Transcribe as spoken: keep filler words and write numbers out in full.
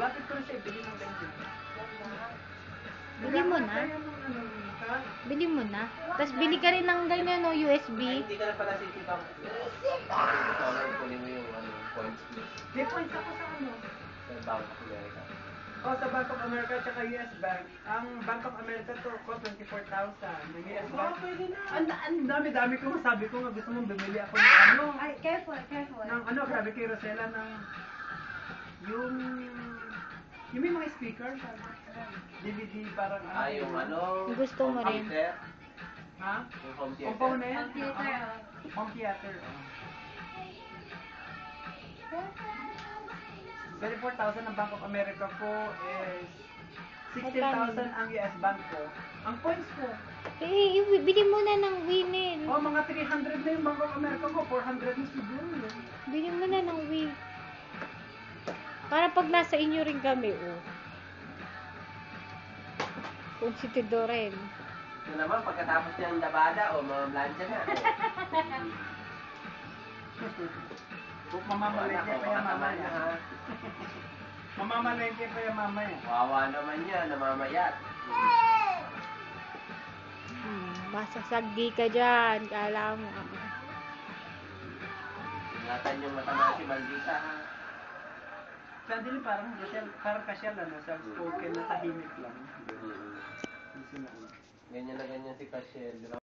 Lapit ko na siya, ibili ng ganyan. Bili mo na. Bili mo na. Tapos bili ka rin ng ganyan, no, U S B. Ay, hindi ka na pala sisipang. Ikaw lang, kunin mo yung ano, points mo. May points ako sa ano? Sa Bank of America. Oh, sa Bank of America at U S Bank. Ang Bank of America to ko twenty-four thousand. Ang U S Bank. pwede na. Ang ang dami-dami ko masabi ko nga gusto mong bumili ako ng ano. Ay, careful, careful. Ng ano, grabe kay Rosella ng yung yung may mga speaker D V D parang ano. Ah, yung ano, Gusto mo home rin. theater. Ha? Yung home theater. Component? Home theater, Ah, home theater. oh. twenty-four thousand ang Bank of America ko is sixteen thousand ang U S Bank ko. Ang points ko. Eh, i- bili mo na ng Winil. Oh, mga three hundred na yung Bank of America ko. four hundred na siguro. eh. Bili mo na ng Win. Para pag nasa inyo rin kami, oh. Kung si Tidoren. Ito naman, pagkatapos niyang labada, o mga blansya na. Kung mamamalengke pa yan mamaya. ha. Mamamalengke pa yan mamaya. Wawa naman yan, namamayat. Hmm, masasagdi ka dyan. Kala mo. ah. Ingatan yung matama si Maldita, ha. Sa din parang Rochelle, parang kasyal ano, self-spoken na tahimik lang. Mm. Hindi sinauna. Ganyan na ganyan si Cashel.